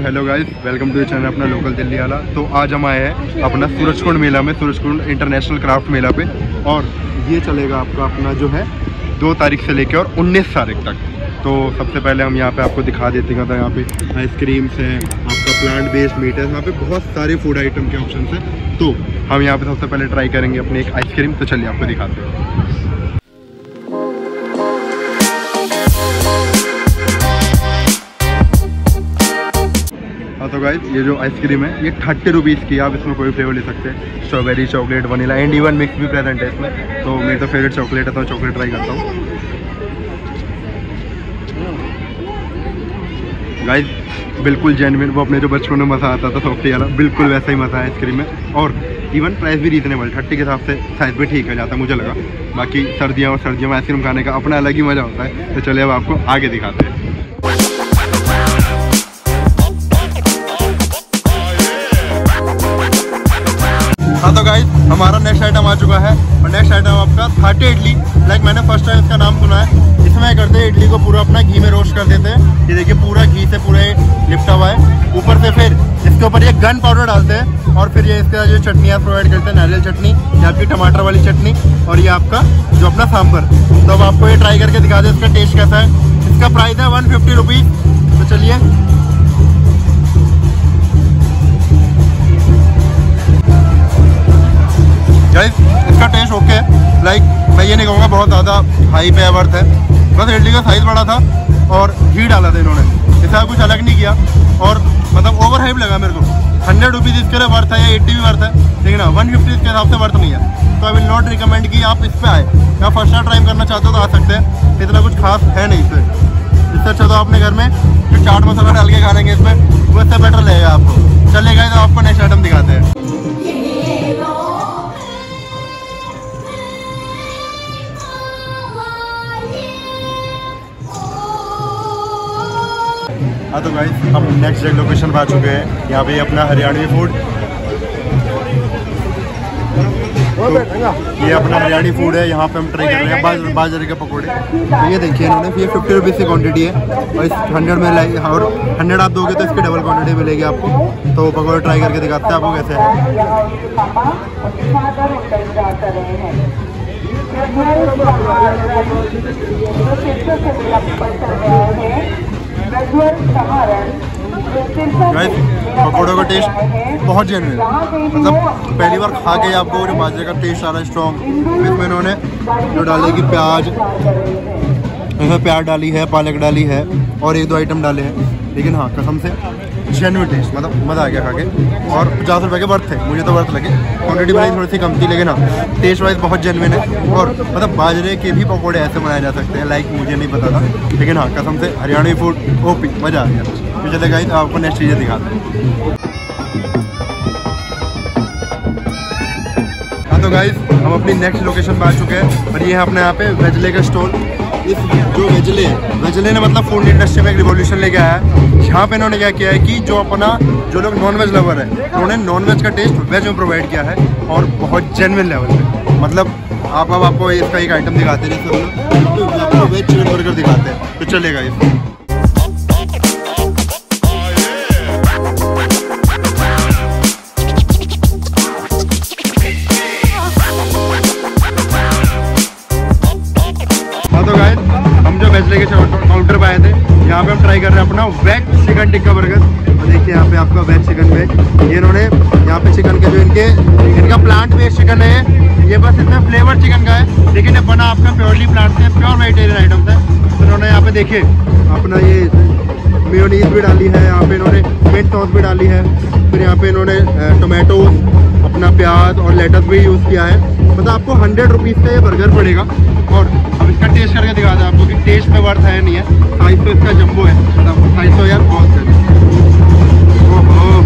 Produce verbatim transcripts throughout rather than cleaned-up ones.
Hello guys, welcome to the channel अपना local Delhi वाला। तो आज हम आए हैं अपना सूरजकुंड मेला में, सूरजकुंड इंटरनेशनल क्राफ्ट मेला पे। और ये चलेगा आपका अपना जो है दो तारीख से लेकर और उन्नीस तारीख तक। तो सबसे पहले हम यहाँ पे आपको दिखा देते हैं। तो यहाँ पे आइसक्रीम्स हैं, आपका प्लांट बेस्ड मीट है, यहाँ पे बहुत सारे फूड आइटम के ऑप्शन हैं। तो हम यहाँ पे सबसे पहले ट्राई करेंगे अपनी एक आइसक्रीम। तो चलिए आपको दिखाते हैं। हाँ तो गाइस, ये जो आइसक्रीम है ये थर्टी रुपीज़ की, आप इसमें कोई फ्लेवर ले सकते हैं। Strawberry, chocolate, vanilla and even mix भी प्रेजेंट है इसमें। तो मेरी तो फेवरेट चॉकलेट है, तो चॉकलेट ट्राई करता हूँ। गाइस बिल्कुल जेन्युइन, वो अपने जो बचपन में मज़ा आता था सॉफ्टी वाला, बिल्कुल वैसा ही मज़ा है आइसक्रीम में। और इवन प्राइस भी रीजनेबल, थर्टी के हिसाब से साइज़ भी ठीक है जाता मुझे लगा। बाकी सर्दियाँ और सर्दियों में आइसक्रीम खाने का अपना अलग ही मज़ा होता है। तो चलिए अब आपको आगे दिखाते हैं। हाँ तो गाइस, हमारा नेक्स्ट आइटम आ चुका है और नेक्स्ट आइटम आपका थाटे इडली। लाइक मैंने फर्स्ट टाइम इसका नाम सुना है। इसमें करते हैं इडली को पूरा अपना घी में रोस्ट कर देते हैं। ये देखिए पूरा घी से पूरा लिपटा हुआ है। ऊपर से फिर इसके ऊपर ये गन पाउडर डालते हैं और फिर ये इसका जो चटनियाँ प्रोवाइड करते हैं, नारियल चटनी, ये आपकी टमाटर वाली चटनी और ये आपका जो अपना सांभर। तो अब आपको ये ट्राई करके दिखा दें इसका टेस्ट कैसा है। इसका प्राइस है वन फिफ्टी रुपीज़। तो चलिए गाइस, इसका टेस्ट ओके है। लाइक मैं ये नहीं कहूँगा बहुत ज़्यादा हाई पे वर्थ है। बस इडली का साइज़ बड़ा था और घी डाला था इन्होंने, इसका कुछ अलग नहीं किया। और मतलब ओवर हाइप लगा मेरे को। हंड्रेड रुपीज़ इसके लिए वर्थ है या एट्टी भी वर्थ है, लेकिन हाँ वन फिफ्टी इसके हिसाब से वर्थ नहीं है। तो आई विल नॉट रिकमेंड कि आप इस पर आए। या फर्स्ट टाइम ट्राई करना चाहते हो तो आ सकते हैं, इतना कुछ खास है नहीं इससे। इससे अच्छा तो अपने घर में जो चाट मसाला डाल के खा लेंगे इसमें, वो इससे बेटर लगेगा आपको। चलेगा तो आपको नेक्स्ट आइटम दिखाते हैं। हाँ तो गाइस, हम नेक्स्ट जगह लोकेशन पर आ चुके हैं। यहाँ पे अपना हरियाणवी फूड, तो ये अपना हरियाणवी फूड है। यहाँ पे हम ट्राई कर रहे हैं बाज, बाजरे के पकौड़े। तो ये देखिए इन्होंने, ये फिफ्टी रुपीज़ की क्वांटिटी है और इस हंड्रेड में लाइक, और हंड्रेड आप दोगे तो इसकी डबल क्वांटिटी मिलेगी आपको। तो पकौड़े ट्राई करके दिखाते हैं आपको कैसे है। गाइस पकौड़ों का टेस्ट बहुत जेन्युइन है। मतलब पहली बार खा के आपको जो बाजरे का टेस्ट आ रहा है स्ट्रॉन्ग। इसमें इन्होंने जो डाले कि प्याज, इसमें प्याज डाली है, पालक डाली है और एक दो आइटम डाले हैं। लेकिन हाँ कसम से जेन्युइन टेस्ट, मतलब मज़ा आ गया खा के। और पचास रुपये के वर्थ है, मुझे तो वर्थ लगे। क्वान्टिटी वाइज थोड़ी सी कम थी, लेकिन हाँ टेस्ट वाइज बहुत जेन्युइन है। और मतलब बाजरे के भी पकौड़े ऐसे बनाए जा सकते हैं, लाइक मुझे नहीं पता था, लेकिन हाँ कसम से हरियाणवी फूड ओपी, मज़ा आ गया। तो चले गाइस आपको नेक्स्ट चीज़ें दिखाते हैं। हाँ तो गाइस, हम अपनी नेक्स्ट लोकेशन पर आ चुके हैं और ये है अपने यहाँ पे वेजले का स्टॉल। इस जो वेजले वेजले ने मतलब फूड इंडस्ट्री में एक रिवॉल्यूशन लेके आया है। यहाँ पे इन्होंने क्या किया है कि जो अपना जो लोग नॉनवेज लवर है, उन्होंने नॉनवेज का टेस्ट वेज में प्रोवाइड किया है और बहुत जेन्युइन लेवल पे। मतलब आप अब आपको इसका एक आइटम दिखाते हैं, जैसे आपको वेज चिकन बर्गर दिखाते हैं। तो चलेगा इस वेजले के काउंटर पे आए थे। यहाँ पे हम ट्राई कर रहे हैं अपना वेज चिकन टिक्का बर्गर। तो देखिए यहाँ पे आपका वेज चिकन वेज, ये इन्होंने यहाँ पे चिकन के जो इनके इनका प्लांट बेस्ड चिकन है, ये बस इसमें फ्लेवर चिकन का है, लेकिन ये बना आपका प्योरली प्लांट से, प्योर वेजिटेरियन आइटम्स है। तो इन्होंने यहाँ पे देखिए अपना ये मेयोनीज भी डाली है, यहाँ पे इन्होंने मिंट सॉस भी डाली है, फिर यहाँ पे इन्होंने टोमेटो, अपना प्याज और लेटस भी यूज़ किया है। मतलब आपको हंड्रेड रुपीज़ का ये बर्गर पड़ेगा। और अब इसका टेस्ट करके दिखाते हैं आपको कि टेस्ट में वर्थ है नहीं है। साइज तो इसका जंबो है, मतलब साइज तो यार बहुत है। ओहो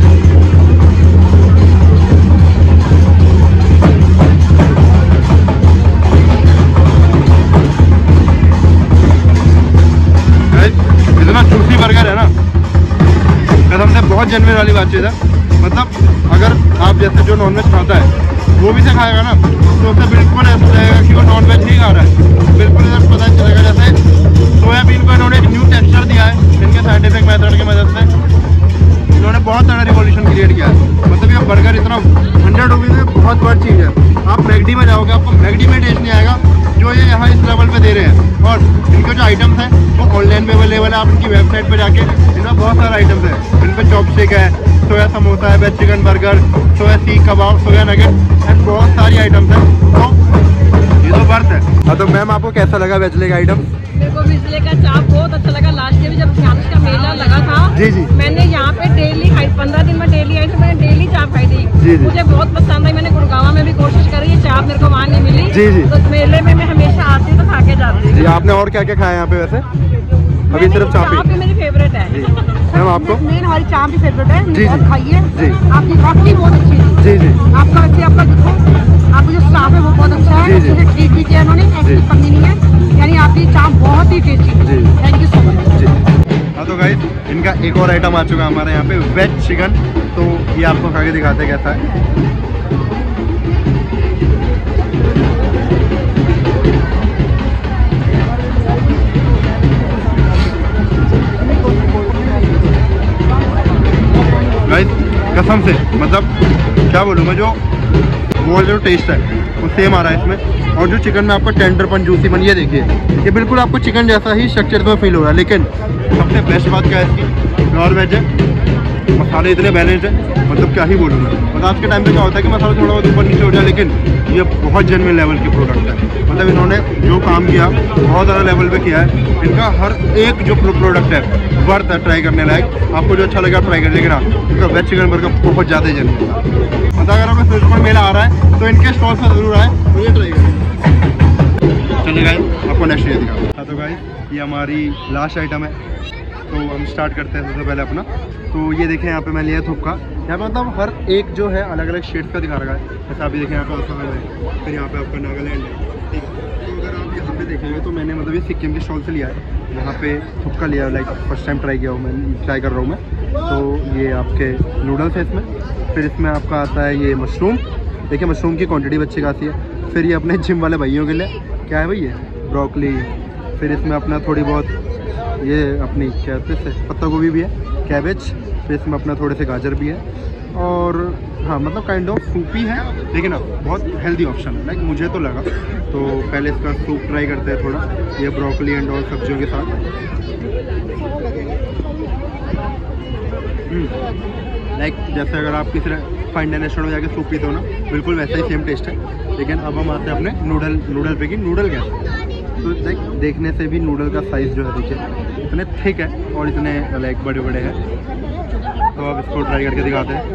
इतना जूसी बर्गर है ना, कसम से बहुत जेन्युइन वाली बातचीत है। मतलब अगर आप जैसे जो नॉनवेज खाता है वो भी से खाएगा ना, तो उसे बिल्कुल ऐसा लगेगा कि वो नॉनवेज नहीं खा रहा है। बिल्कुल इधर पता चलेगा। जैसे सोयाबीन को इन्होंने एक न्यू टेक्सचर दिया है इनके साइंटिफिक मेथड की मदद से। इन्होंने बहुत सारा रिवॉल्यूशन क्रिएट किया है। मतलब ये बर्गर इतना हंड्रेड रुपीज़ में बहुत बड़ी चीज़ है। आप मैकडी में जाओगे आपको मैकडी में टेस्ट नहीं आएगा जो ये यहाँ इस लेवल पे दे रहे हैं। और इनके जो आइटम्स हैं वो ऑनलाइन पे अवेलेबल है। आप इनकी वेबसाइट पे जाके इनमें बहुत सारे आइटम्स हैं। इन पर चॉपस्टिक है, सोया समोसा है, वेज चिकन बर्गर, सोया सीख कबाब, सोया नगेट एंड बहुत सारी आइटम्स हैं। तो ये तो वर्थ है। हाँ तो मैम आपको कैसा लगा वेजले का आइटम? मेरे को वेजले का चाप बहुत अच्छा लगा। लास्ट ईयर जब चाप का मेला लगा था जी जी मैंने यहाँ पे डेली खाई, पंद्रह दिन में डेली आई थी, मैंने डेली चाप खाई थी। जी जी मुझे बहुत पसंद आई। मैंने गुड़गांव में भी कोशिश करी है, चाप मेरे को वहाँ नहीं मिली। जी जी तो मेले में मैं हमेशा आती तो खा के जाती जी। आपने और क्या क्या खाया यहाँ पे वैसे? अभी सिर्फ चाप ही मेरी फेवरेट है। मैम आपको? मेन हमारी चाप ही फेवरेट है। जी जी खाइए जी। आपकी कॉफी बहुत अच्छी थी। जी जी आपका वैसे आपका देखो आपका जो स्टाफ है वो बहुत अच्छा है। जी जी ट्रीट भी किया उन्होंने, ऐसी कमी नहीं है। यानी आपकी चाप बहुत ही टेस्टी है। Thank you so much ji. हाँ तो गाइस इनका एक और आइटम आ चुका है हमारे यहाँ पे, वेज चिकन। तो ये आपको खा के दिखाते हैं कैसा है। गाइस कसम से मतलब क्या बोलूँ मैं, जो वो जो टेस्ट है वो सेम आ रहा है इसमें। और जो चिकन में आपका टेंडरपन जूसीपन ये देखिए, ये बिल्कुल आपको चिकन जैसा ही स्ट्रक्चर में फील हो रहा है। लेकिन सबसे बेस्ट बात क्या है इसकी, प्योर वेज है, मसाले इतने बैलेंस्ड है, मतलब क्या ही बोलूँ मैं। मतलब आज के टाइम पे क्या होता है कि मसाला थोड़ा बहुत ऊपर नीचे हो जाए, लेकिन ये बहुत जेन्युइन लेवल के प्रोडक्ट है। मतलब इन्होंने जो काम किया बहुत ज़्यादा लेवल पे किया है। इनका हर एक जो प्रोडक्ट है वर्थ है ट्राई करने लायक। आपको जो अच्छा लगा ट्राई कर, लेकिन हाँ इनका वेज चिकन बर्गर बहुत ज़्यादा जेन्युइन है। मतलब अगर आपका फिरोजपुर मेला आ रहा है तो इनके स्टॉल से ज़रूर आए तो ये ट्राई करें। चलिए गाइस आपको नेक्स्ट ये दिखा। हाँ तो गाइस ये हमारी लास्ट आइटम है, तो हम स्टार्ट करते हैं सबसे पहले अपना। तो ये देखें यहाँ पे मैं लिया थुक्का। यहाँ पे मतलब हर एक जो है अलग अलग शेड्स का दिखा रखा है। जैसे आप ये देखें यहाँ पे असम है, फिर यहाँ पे आपका नागालैंड है, ठीक है। तो अगर आप यहाँ पे देखेंगे तो मैंने मतलब ये सिक्किम के स्टॉल से लिया है। यहाँ पे थुक्का लिया, लाइक फर्स्ट टाइम ट्राई किया हूँ मैं, ट्राई कर रहा हूँ मैं। तो ये आपके नूडल्स है इसमें, फिर इसमें आपका आता है ये मशरूम। देखिए मशरूम की क्वान्टिटी भी अच्छी खासी है। फिर ये अपने जिम वाले भाइयों के लिए क्या है भाई ये ब्रोकली। फिर इसमें अपना थोड़ी बहुत ये अपनी क्या कहते हैं पत्ता गोभी भी है, कैबेज। फिर इसमें अपना थोड़े से गाजर भी है। और हाँ मतलब काइंड ऑफ सूपी है, लेकिन अब बहुत हेल्दी ऑप्शन है, लाइक मुझे तो लगा। तो पहले इसका सूप ट्राई करते हैं थोड़ा, ये ब्रोकली एंड और सब्जियों के साथ। लाइक जैसे अगर आप किसी फाइन डाइनिंग रेस्टोरेंट में जाके सूप पीते हो ना, बिल्कुल वैसा ही सेम टेस्ट है। लेकिन अब हम आते हैं अपने नूडल नूडल पे कि नूडल कैसे। तो लाइक देखने से भी नूडल का साइज़ जो है देखिए इतने थिक है और इतने लाइक बड़े बड़े हैं। तो अब इसको ट्राई करके दिखाते हैं।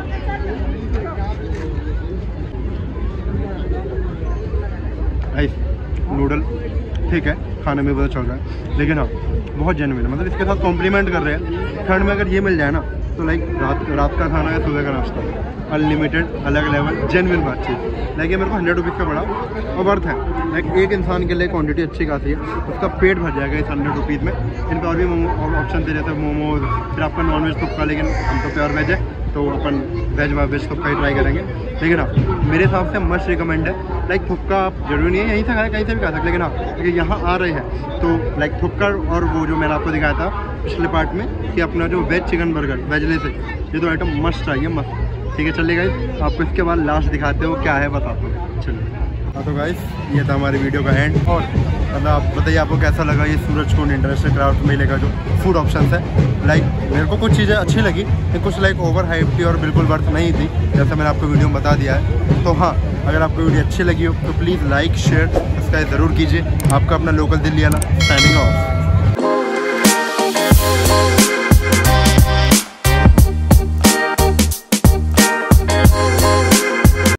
आइस नूडल ठीक है, खाने में पता चल रहा है, लेकिन हाँ बहुत जेन्युइन है। मतलब इसके साथ कॉम्प्लीमेंट कर रहे हैं। ठंड में अगर ये मिल जाए ना तो लाइक रात रात का खाना या सुबह का नाश्ता, अनलिमिटेड, अलग लेवल, जेन्युइन बात चीज़। लाइक ये मेरे को हंड्रेड रुपीज़ का पड़ा और वर्थ है। लाइक एक इंसान के लिए क्वांटिटी अच्छी खासी है, उसका पेट भर जाएगा इस हंड्रेड रुपीज़ में। इनका और भी ऑप्शन दे रहे थे, मोमोज, फिर आपका नॉन वेज तुक्का, लेकिन हम तो प्योर वेज है तो अपन वेज वेज तुक्का ही ट्राई करेंगे। लेकिन हाँ मेरे हिसाब से मस्ट रिकमेंड है। लाइक थुक्का आप जरूरी नहीं है यहीं से खाए, कहीं से भी खा सकते, लेकिन हाँ अगर यहाँ आ रहे हैं तो लाइक थुक्का और वो जो मैंने आपको दिखाया था पिछले पार्ट में कि अपना जो वेज चिकन बर्गर वेजले से, ये तो आइटम मस्ट चाहिए, मस्त। ठीक है चलिए गाइस आपको इसके बाद लास्ट दिखाते हो क्या है बताते हो। चलिए हाँ तो गाइस ये था हमारी वीडियो का एंड। और मतलब आप बताइए आपको कैसा लगा ये सूरजकुंड इंटरनेशनल क्राफ्ट मेले का जो फूड ऑप्शन है। लाइक मेरे को कुछ चीज़ें अच्छी लगी, लेकिन कुछ लाइक ओवर हाइप थी और बिल्कुल वर्थ नहीं थी, जैसा मैंने आपको वीडियो में बता दिया है। तो हाँ अगर आपको वीडियो अच्छी लगी हो तो प्लीज़ लाइक शेयर सब्सक्राइब ज़रूर कीजिए। आपका अपना लोकल दिल्ली वाला साइनिंग ऑफ।